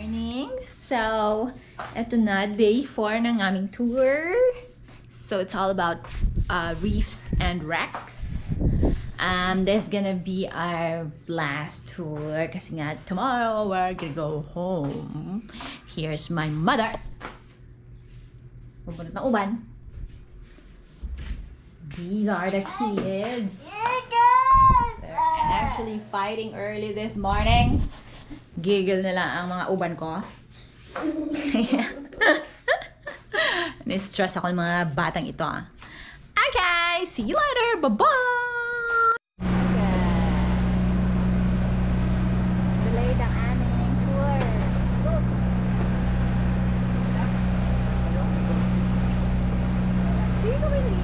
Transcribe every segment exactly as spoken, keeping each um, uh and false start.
morning! So, eto na, day four ng aming tour. So, it's all about uh, reefs and wrecks. Um, this is gonna be our last tour kasi nga tomorrow we're gonna go home. Here's my mother. Pupunot ng uban. These are the kids. They're actually fighting early this morning. Giggle nila ang mga uban ko. Ni-stress ako ng mga batang ito. Okay, see you later. Bye-bye! Delayed ang aming tour. Dito may late.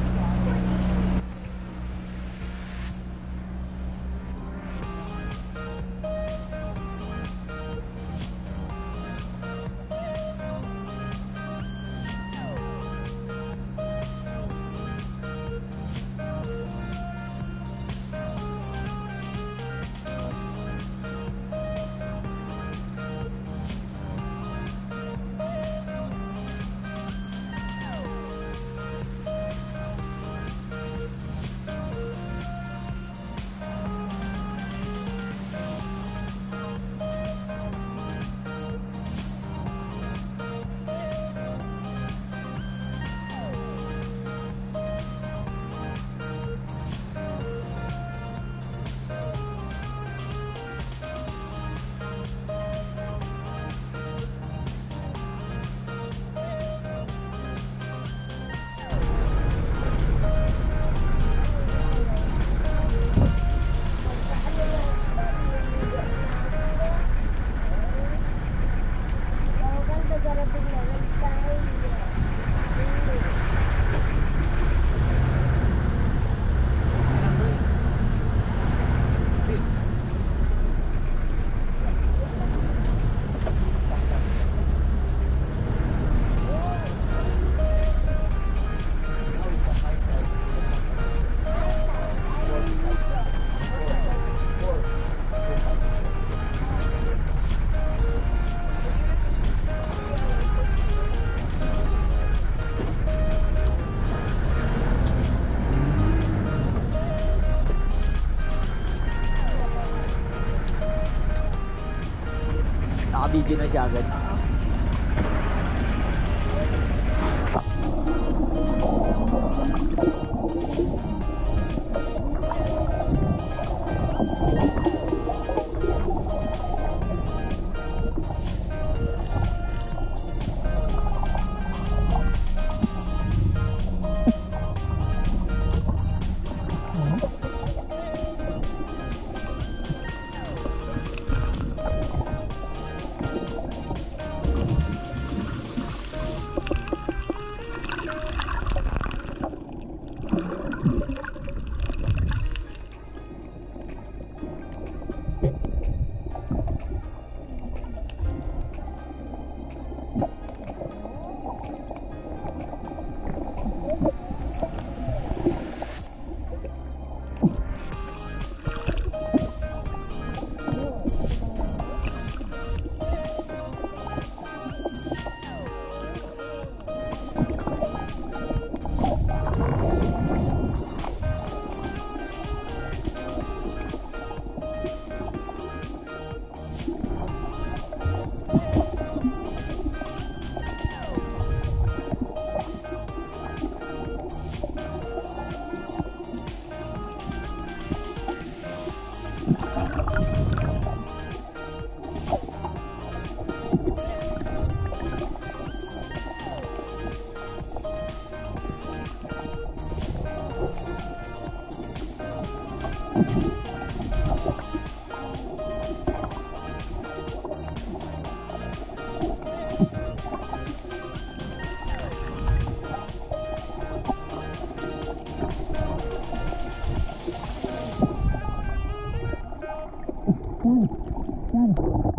Naka-video na siya agad. Got it. Got it.